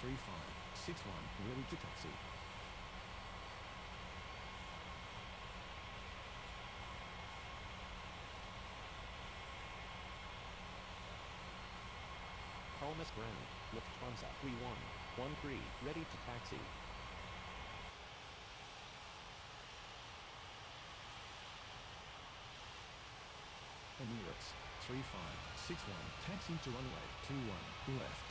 3561, ready to taxi. Palmas ground, Lufthansa 3113, ready to taxi. Emirates 3561, taxi to runway 21, left.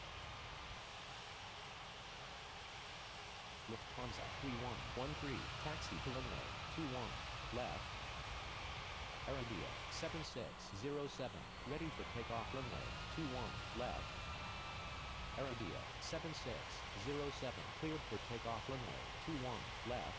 Lufthansa 3113, taxi to runway 21, left. Air India 7607, ready for takeoff runway 21, left. Air India 7607, cleared for takeoff runway 21, left.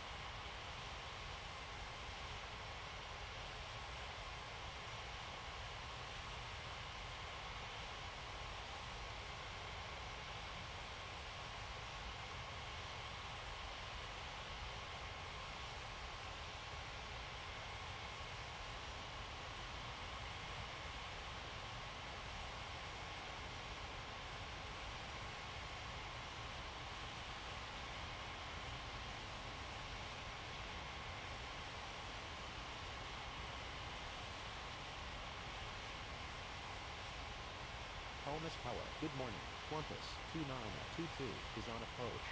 Palmas Tower, good morning. QANTAS 2922 is on approach.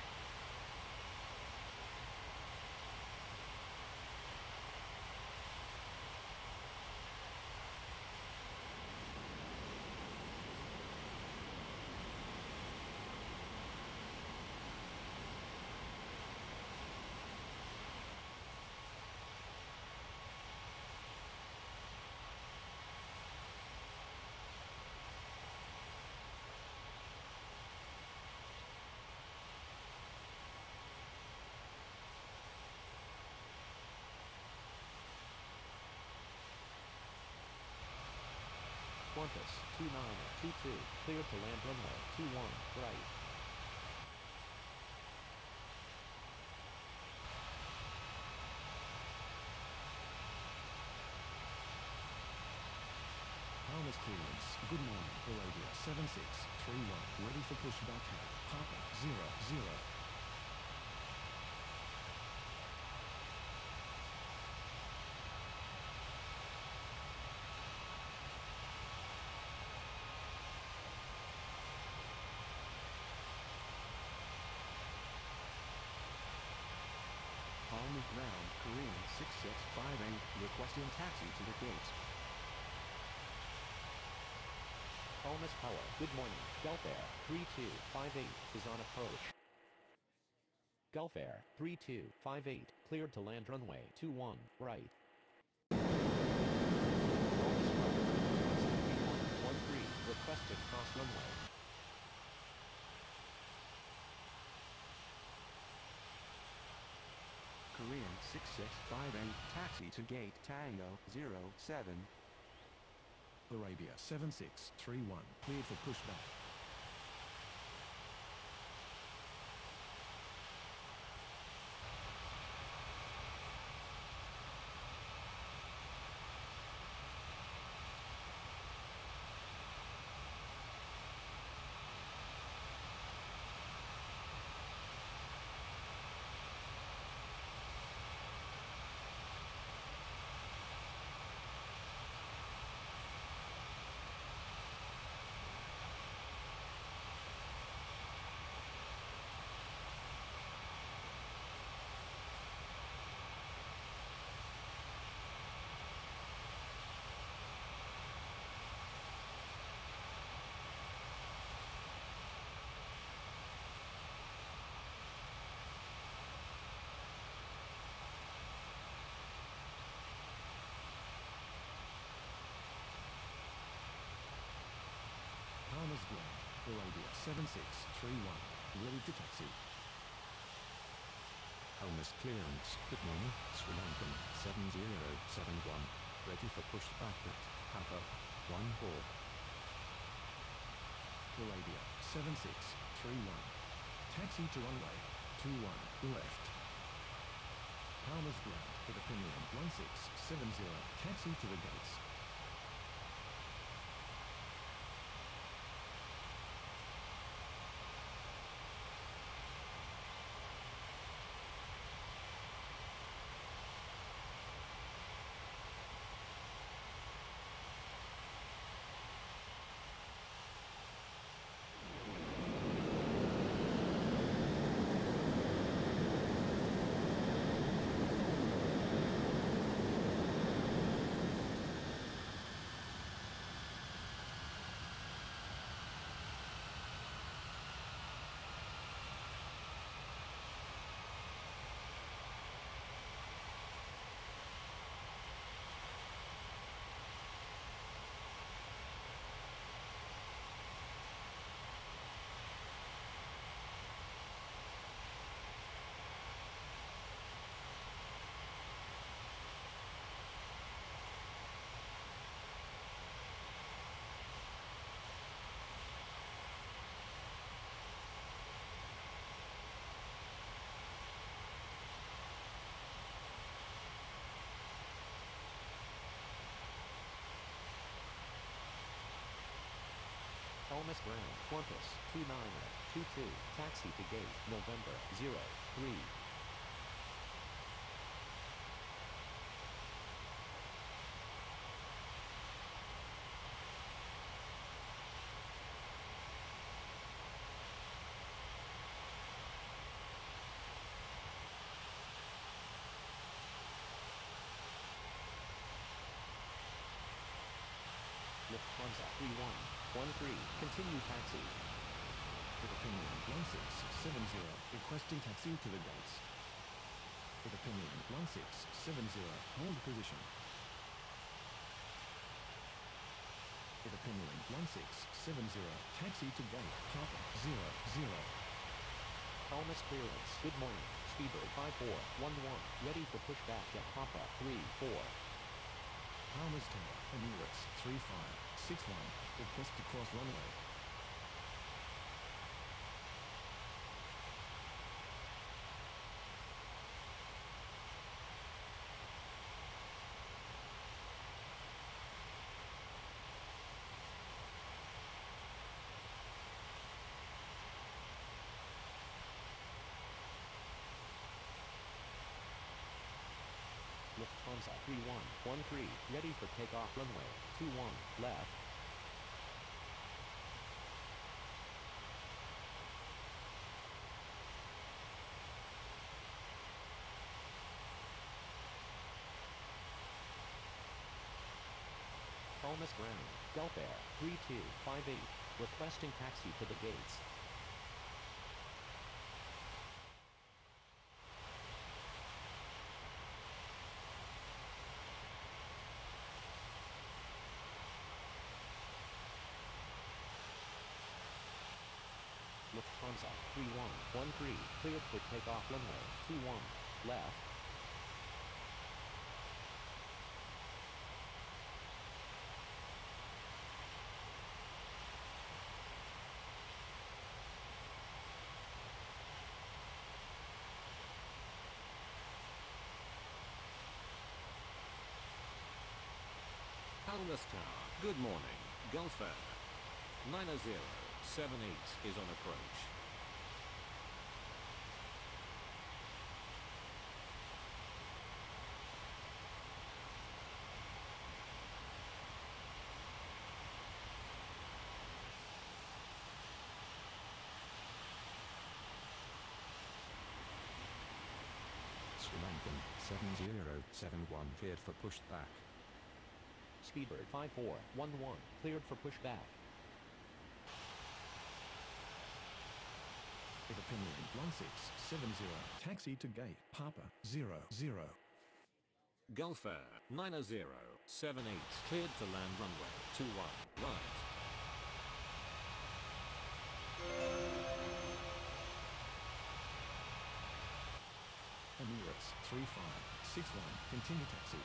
QANTAS 2922, clear to land runway 21, right. Palmas clearance, good morning. Arabia 7631, ready for pushback head. Papa 00. Palmas ground, Korean 6658, requesting taxi to the gates. Palmas Tower, good morning. Gulf Air 3258 is on approach. Gulf Air 3258, cleared to land runway 21, right. Palmas Tower, 3113, requested cross runway. Korean 6658, taxi to gate Tango 07. Arabia 7631, cleared for pushback. Palmas ground, Arabia 7631, ready to taxi. Palmas clearance, good morning. Sri Lankan 7071, ready for pushback at Papa 14. Arabia 7631, taxi to runway 21, left. Palmas ground, with a premium 1670, taxi to the gates. Palmas Ground, QANTAS 2922, taxi to gate, November 03. Lufthansa 3113, continue taxi. With opinion 1670, requesting taxi to the gates. With opinion 1670, hold position. With opinion 1670, taxi to gate, Papa 00. Palmas clearance, good morning, Speedbird 5411, ready for pushback at Papa 34. Palmas Tower, Emirates 3561, request to cross runway. Lufthansa 3113, ready for takeoff runway 21, left. Palmas Ground, Gulf Air 3258, requesting taxi to the gates. Lufthansa 3113, cleared for takeoff runway 21, left. Palmas Tower, good morning, Gulf Air 9078 is on approach. Sri Lankan 7071, cleared for pushback. Speedbird 5411, cleared for pushback. With opinion 1670, taxi to gate, Papa 00. Gulf Air 9078, cleared to land runway 21, right. Emirates 3561, continue taxi.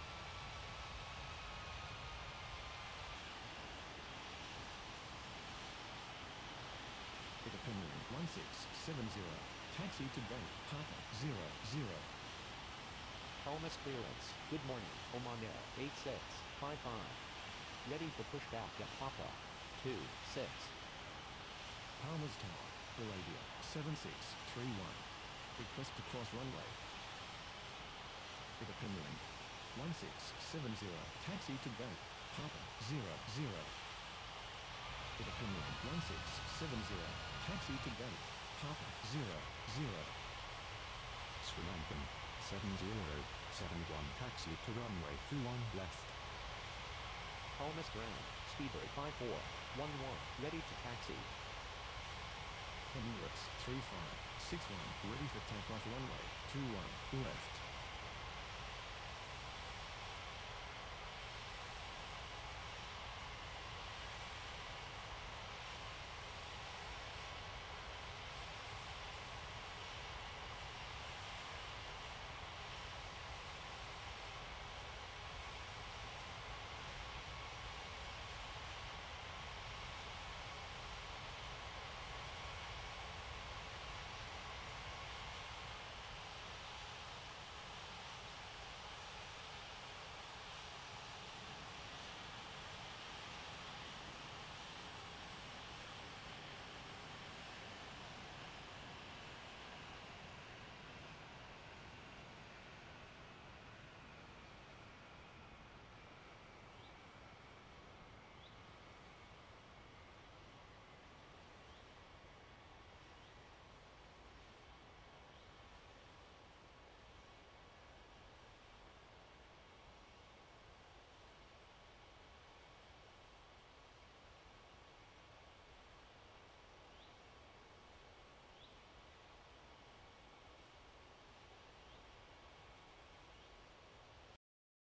With opinion 1670, taxi to gate, Papa 00. Palmas clearance, good morning, Oman Air 8655, ready for pushback at Papa 26. Palmas Tower, Arabia 7631, request to cross runway. With opinion 1670, taxi to gate, Papa 00. With opinion 1670, taxi to gate, Papa 00. Sri Lankan 7071, taxi to runway 21, left. Palmas Ground, Speedbird 5411, ready to taxi. Emirates 3561, ready for takeoff runway 21, left.